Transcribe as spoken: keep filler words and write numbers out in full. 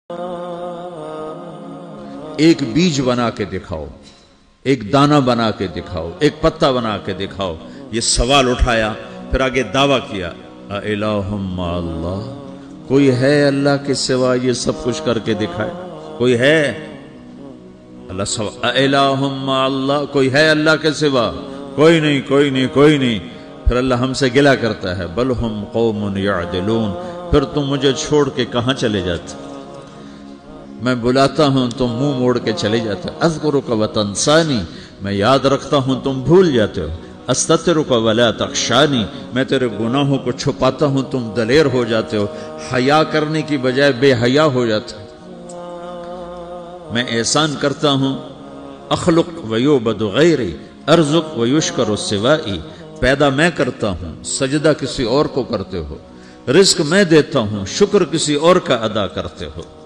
ایک بیج بنا کے دکھاؤ، ایک دانہ بنا کے دکھاؤ، ایک پتا بنا کے دکھاؤ. یہ سوال اٹھایا، پھر آگے دعویٰ کیا اِلَٰهٌ مَّعَ اللَّهِ، کوئی ہے اللہ کے سوا یہ سب کچھ کر کے دکھائے؟ کوئی ہے؟ اللہ سوا اِلَٰهٌ مَّعَ اللَّهِ، کوئی ہے اللہ کے سوا؟ کوئی نہیں، کوئی نہیں، کوئی نہیں. پھر اللہ ہم سے گلہ کرتا ہے بل ہم قوم یعدلون، پھر تم مجھے چھوڑ کے کہاں چلے جاتے؟ میں بلاتا ہوں تم منہ موڑ کے چلے جاتے ہو. اذکرک وتنسانی، میں یاد رکھتا ہوں تم بھول جاتے ہو. استترک ولا تخشانی، میں تیرے گناہوں کو چھپاتا ہوں تم دلیر ہو جاتے ہو. حیا کرنے کی بجائے بے حیا ہو جاتے ہو. میں احسان کرتا ہوں، اخلق ویعبد غیری ارزق ویشکر سوائی، پیدا میں کرتا ہوں، سجدہ کسی اور کو کرتے ہو. رزق میں دیتا ہوں، شکر کسی اور کا ادا کرتے ہو.